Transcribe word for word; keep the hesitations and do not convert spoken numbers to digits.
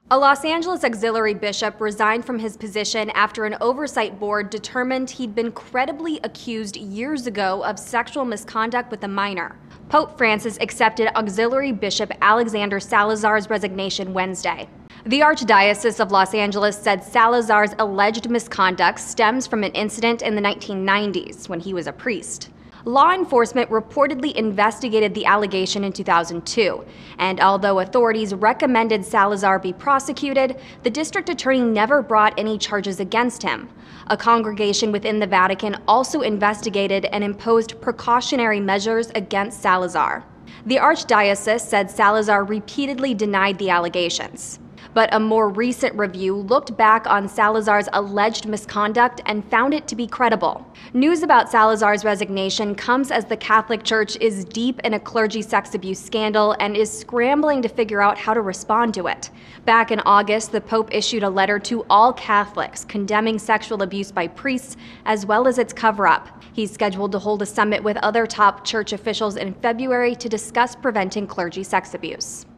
A Los Angeles auxiliary bishop resigned from his position after an oversight board determined he'd been credibly accused years ago of sexual misconduct with a minor. Pope Francis accepted auxiliary Bishop Alexander Salazar's resignation Wednesday. The Archdiocese of Los Angeles said Salazar's alleged misconduct stems from an incident in the nineteen nineties when he was a priest. Law enforcement reportedly investigated the allegation in two thousand two, and although authorities recommended Salazar be prosecuted, the district attorney never brought any charges against him. A congregation within the Vatican also investigated and imposed precautionary measures against Salazar. The Archdiocese said Salazar repeatedly denied the allegations. But a more recent review looked back on Salazar's alleged misconduct and found it to be credible. News about Salazar's resignation comes as the Catholic Church is deep in a clergy sex abuse scandal and is scrambling to figure out how to respond to it. Back in August, the Pope issued a letter to all Catholics condemning sexual abuse by priests as well as its cover-up. He's scheduled to hold a summit with other top church officials in February to discuss preventing clergy sex abuse.